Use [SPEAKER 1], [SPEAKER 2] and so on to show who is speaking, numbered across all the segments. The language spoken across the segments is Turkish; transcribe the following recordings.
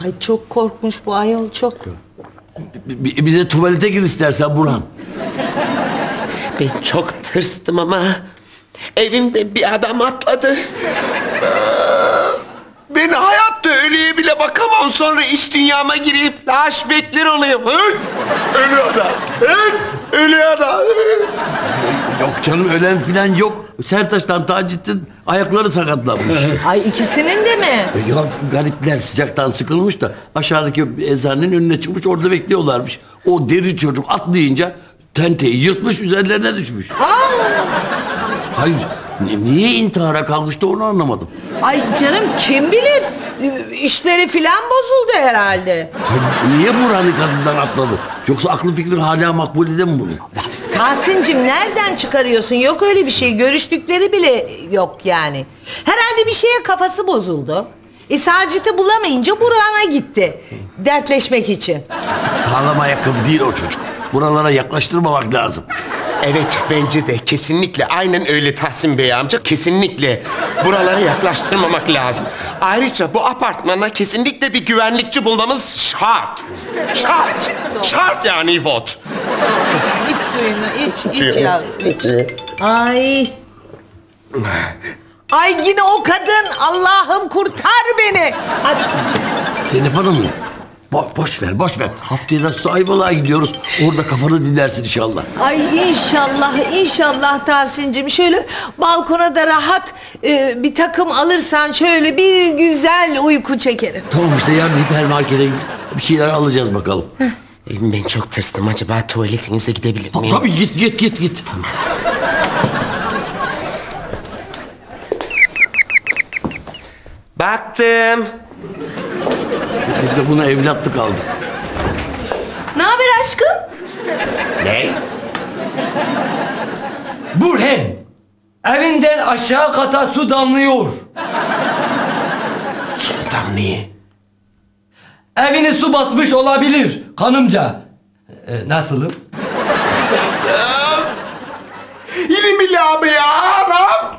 [SPEAKER 1] Ay çok korkmuş bu ayol çok.
[SPEAKER 2] Bize tuvalete gir istersen Burhan.
[SPEAKER 3] Ben çok tırstım ama evimden bir adam atladı. Ben hayatta ölüye bile bakamam, sonra iç dünyama girip flashbackler oluyor. Ölü adam. Ölü adam.
[SPEAKER 2] Yok canım, ölen filan yok. Sertaç'tan Taceddin ayakları sakatlanmış.
[SPEAKER 1] Ay ikisinin de mi?
[SPEAKER 2] Ya garipler sıcaktan sıkılmış da aşağıdaki eczanenin önüne çıkmış, orada bekliyorlarmış. O deri çocuk atlayınca tenteyi yırtmış, üzerlerine düşmüş. Hayır, niye intihara kalkıştı onu anlamadım.
[SPEAKER 1] Ay canım kim bilir? İşleri filan bozuldu herhalde.
[SPEAKER 2] Hayır, niye Burhan'ı kadından atladı? Yoksa aklı fikri hala Makbule'de mi bunun?
[SPEAKER 1] Tahsin'cim nereden çıkarıyorsun? Yok öyle bir şey. Görüştükleri bile yok yani. Herhalde bir şeye kafası bozuldu. Sacit'i bulamayınca Burhan'a gitti. Dertleşmek için.
[SPEAKER 2] Sağlam ayakkabı değil o çocuk. Buralara yaklaştırmamak lazım.
[SPEAKER 3] Evet, bence de kesinlikle aynen öyle Tahsin Bey amca, kesinlikle buralara yaklaştırmamak lazım. Ayrıca bu apartmana kesinlikle bir güvenlikçi bulmamız şart. Şart. Şart yani İvot.
[SPEAKER 1] İç suyunu iç ya iç. Ay. Ay yine o kadın. Allah'ım kurtar beni. Aç.
[SPEAKER 2] Sedef Hanım, boş ver. Haftaya da Ayvalık'a gidiyoruz. Orada kafanı dinlersin inşallah.
[SPEAKER 1] Ay inşallah Tahsin'cim. Şöyle balkona da rahat bir takım alırsan şöyle bir güzel uyku çekerim.
[SPEAKER 2] Tamam işte, yarın hipermarkete gidip bir şeyler alacağız bakalım.
[SPEAKER 3] Ben çok tırstım. Acaba tuvaletinize gidebilir miyim?
[SPEAKER 2] Tabii git. Tamam.
[SPEAKER 3] Baktım.
[SPEAKER 2] Biz de buna evlatlık aldık.
[SPEAKER 1] Ne haber aşkım?
[SPEAKER 3] Ne?
[SPEAKER 4] Burhan, evinden aşağı kata su damlıyor.
[SPEAKER 3] Su damlıyor.
[SPEAKER 4] Evini su basmış olabilir kanımca. Nasılım?
[SPEAKER 3] Yine mi abi ya? Anam!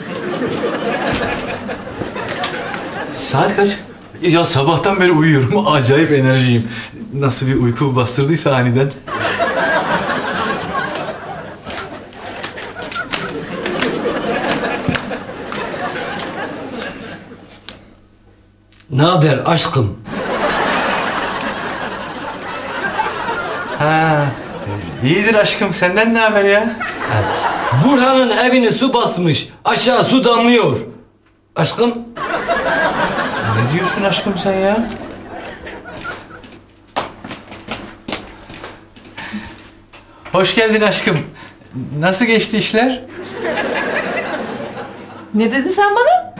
[SPEAKER 5] Saat kaç? Ya sabahtan beri uyuyorum. Acayip enerjiyim. Nasıl bir uyku bastırdıysa aniden.
[SPEAKER 4] Ne haber aşkım?
[SPEAKER 5] Ha, iyidir aşkım. Senden ne haber ya?
[SPEAKER 4] Burhan'ın evini su basmış. Aşağı su damlıyor. Aşkım?
[SPEAKER 5] Ne diyorsun aşkım sen ya? Hoş geldin aşkım. Nasıl geçti işler?
[SPEAKER 1] Ne dedin sen bana?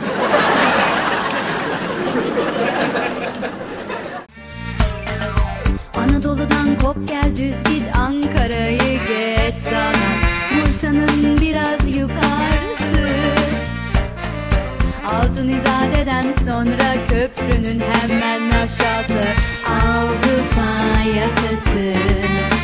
[SPEAKER 6] Anadolu'dan kop gel düz git, Ankara'yı geç sana, Bursa'nın biraz yukarısı. Altın İzade'den sonra köprünün hemen aşağısı, Avrupa yakası.